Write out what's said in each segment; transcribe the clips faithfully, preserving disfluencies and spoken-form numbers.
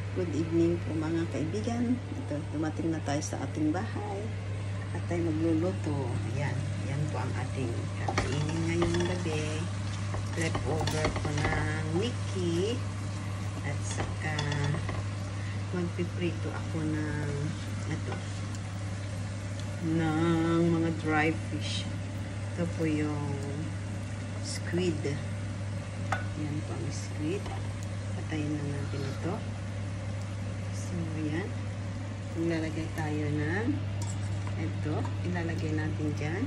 Good evening po mga kaibigan. Ito, dumating na tayo sa ating bahay. At tayo magluluto. Ayan. Ayan po ang ating kakainin ngayong gabi. Leftover po ng Mickey. At saka magpiprito ako ng ito. Ng mga dry fish. Ito po yung squid. Ayan po ang squid. Patayin na natin ito. So, ayan. Ilalagay tayo ng ito. Ilalagay natin dyan.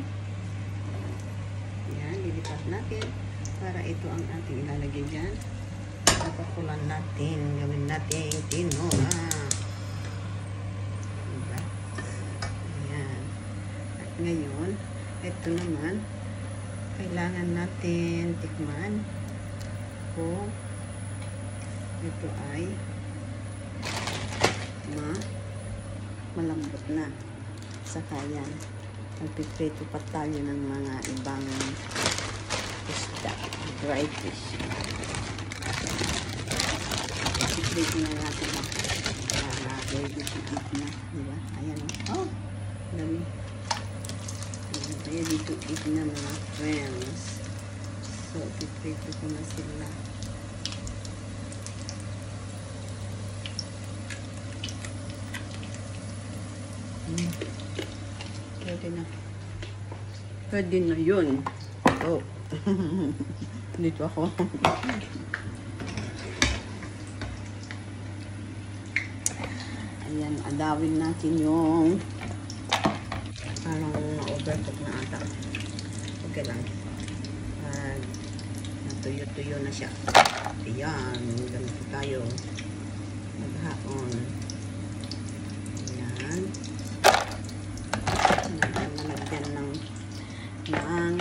Ayan. Lilipat natin para ito ang ating ilalagay dyan. Papakulan natin. Gawin natin tinola. Diba? Ayan. At ngayon, ito naman, kailangan natin tikman kung ito ay ma malambot na. Saka yan, magpiprito pa tayo ng mga ibang isda, dry fish. Piprito na natin para ready to eat na, diba? Ayan o. Oh, dami. Ready to eat na mga friends. So, piprito ko na sila. Hmm. Pwede na. Pwede na yun. Oh. Dito ako. Ayan, adawin natin yung parang overcook na ata. Okay lang. Uh, natuyo-tuyo na siya. Ayan, ganito tayo. Maghaon. Ayan. Nalagyan ng ng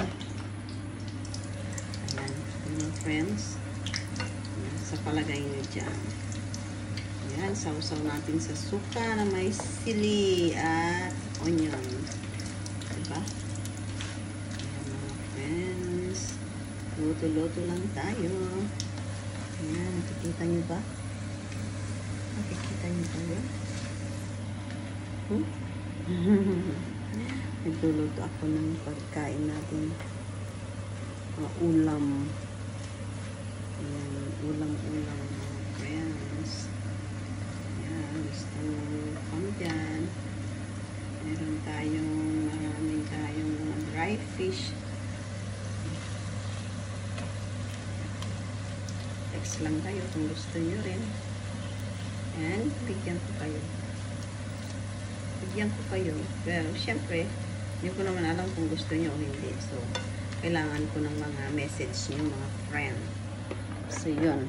ayan, mga friends. Ayan, sa palagay nyo dyan. Ayan, sausaw natin sa suka na may sili at onion. Diba? Ayan mga friends. Luto-luto lang tayo. Ayan, nakikita nyo ba? Nakikita nyo ba yun? Hmm? Nagluluto ako ng pagkain natin. Uh, ulam. Ayan, ulam-ulam mga friends. Ayan, gusto mo kami dyan. Meron tayong maraming tayong mga dry fish. Text lang kayo kung gusto nyo rin. And bigyan ko kayo. Bigyan ko kayo. Pero syempre, hindi ko naman alam kung gusto nyo o hindi. So, kailangan ko ng mga message nyo, mga friend. So, yun.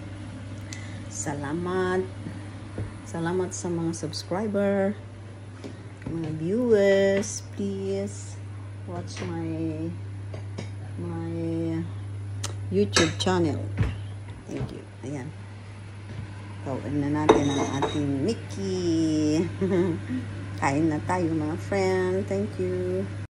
Salamat. Salamat sa mga subscriber. Mga viewers. Please watch my my YouTube channel. Thank you. Ayan. Gawin na natin ang ating Mickey. Kain na tayo mga friend. Thank you.